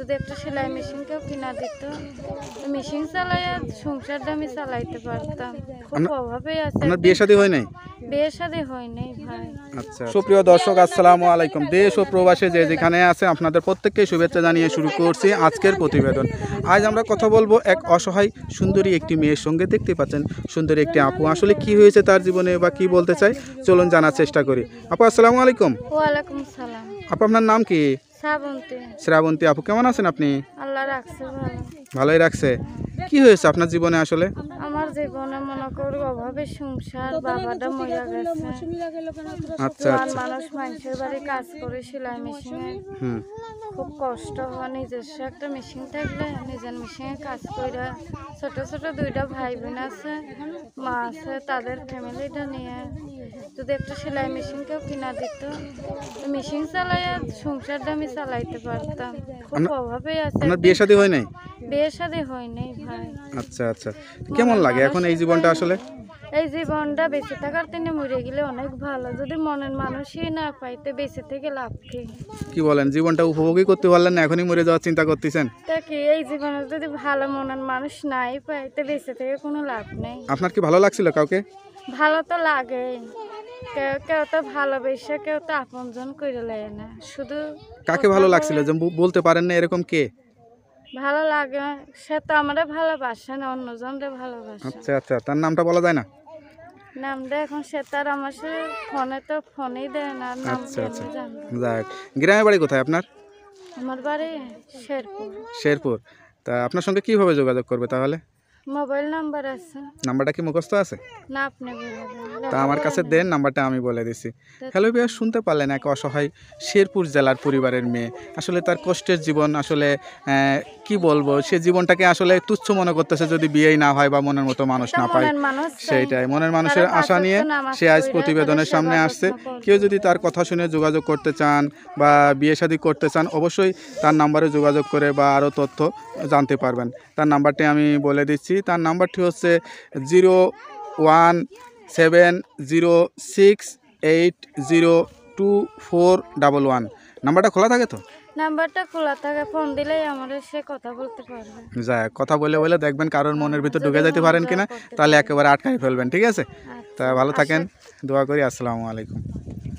যদি একটা সেলাই মেশিন কেউ কিনা দিত, মেশিন চালাইয়া সংসারটা আমি চালাইতে পারতাম। খুব অভাবে আছে। আপনার বিয়ে শাদী হয় নাই? বিয়ে শাদী হয় নাই ভাই। আচ্ছা, সুপ্রিয় দর্শক আসসালামু আলাইকুম। দেশ ও প্রবাসে যে যেখানে আছে আপনাদের প্রত্যেককে শুভেচ্ছা জানিয়ে শুরু করছি আজকের প্রতিবেদন। আজ আমরা কথা বলবো এক অসহায় সুন্দরী একটি মেয়ের সঙ্গে। দেখতে পাচ্ছেন সুন্দরী একটি আপু, আসলে কি হয়েছে তার জীবনে বা কি বলতে চাই চলুন জানার চেষ্টা করি। আপু আসসালামু আলাইকুম। ওয়ালাইকুম সালাম। আপু আপনার নাম কি? শ্রাবন্তী। শ্রাবন্তী আপু, কেমন আছেন আপনি? আল্লাহ রাখছে ভালো। ভালোই রাখছে। কি হয়েছে আপনার জীবনে আসলে? আমার জীবনে মনে করি অভাবে সংসার, বাবাটা মরে গেছে। আচ্ছা আর আচ্ছা। মানুষ মানুষের বাড়ি কাজ করে সেলাই মেশিনে খুব কষ্ট হয়। নিজস্ব একটা মেশিন থাকলে নিজের মেশিনে কাজ করে ছোট ছোট দুইটা ভাই বোন আছে, মা আছে, তাদের ফ্যামিলিটা নিয়ে যদি একটা সেলাই মেশিন কেউ কিনা দিত, মেশিন চালাইয়া সংসারটা আমি চালাইতে পারতাম। খুব অভাবে আছে। আপনার বিয়ে শাদী হয় নাই? বিয়ে শাদী হয় নাই ভাই। আচ্ছা আচ্ছা। কেমন লাগে এখন এই জীবনটা আসলে? এই জীবনটা বেঁচে থাকার তিনি মরে গেলে অনেক ভালো। যদি মনের মানুষই না পাইতে বেঁচে থেকে লাভ কি? কি বলেন, জীবনটা উপভোগই করতে পারলেন না, এখনই মরে যাওয়ার চিন্তা করতেছেন? তা কি এই জীবনে যদি ভালো মনের মানুষ নাই পাইতে বেঁচে থেকে কোনো লাভ নেই। আপনার কি ভালো লাগছিল কাউকে? ভালো তো লাগে, কেউ কেউ তো ভালোবেসে কেউ তো আপনজন করে লেয় না। শুধু কাকে ভালো লাগছিল যে বলতে পারেন না এরকম কে? ভালো লাগে সে তো আমারে ভালোবাসে না, অন্যজনরে ভালোবাসে। আচ্ছা আচ্ছা, তার নামটা বলা যায় না? নামটা এখন সে তার আমার ফোনে তো ফোনেই দেয় না, নাম আচ্ছা আচ্ছা, কেমনি জানবো। যাক। গ্রামের বাড়ি কোথায় আপনার? আমার বাড়ি শেরপুর। শেরপুর। তা আপনার সঙ্গে কিভাবে যোগাযোগ করবে তাহলে? মোবাইল নাম্বার আছে নাম্বারটা কি মুখস্থ আছে? না? আপনি বলে দেন। তা আমার কাছে দেন, নাম্বারটা আমি বলে দিছি। হ্যালো বিয়া, শুনতে পারলেন এক অসহায় শেরপুর জেলার পরিবারের মেয়ে। আসলে তার কষ্টের জীবন, আসলে কি বলবো, সে জীবনটাকে আসলে তুচ্ছ মনে করতেছে যদি বিয়েই না হয় বা মনের মতো মানুষ না পায়। সেইটাই মনের মানুষের আশা নিয়ে সে আজ প্রতিবেদনের সামনে আসছে। কেউ যদি তার কথা শুনে যোগাযোগ করতে চান বা বিয়ে শাদী করতে চান, অবশ্যই তার নাম্বারে যোগাযোগ করে বা আরও তথ্য জানতে পারবেন। তার নাম্বারটি আমি বলে দিচ্ছি। তার নাম্বারটি হচ্ছে 01706802411। নাম্বারটা খোলা থাকে তো? নাম্বারটা খোলা থাকে, ফোন দিলেই আমাদের সে কথা বলতে পারবে। যাক, কথা বলে বলে দেখবেন কারোর মনের ভিতর ঢুকে যেতে পারেন কিনা, তাহলে একেবারে আটকাই ফেলবেন। ঠিক আছে, তা ভালো থাকেন, দোয়া করি। আসসালামু আলাইকুম।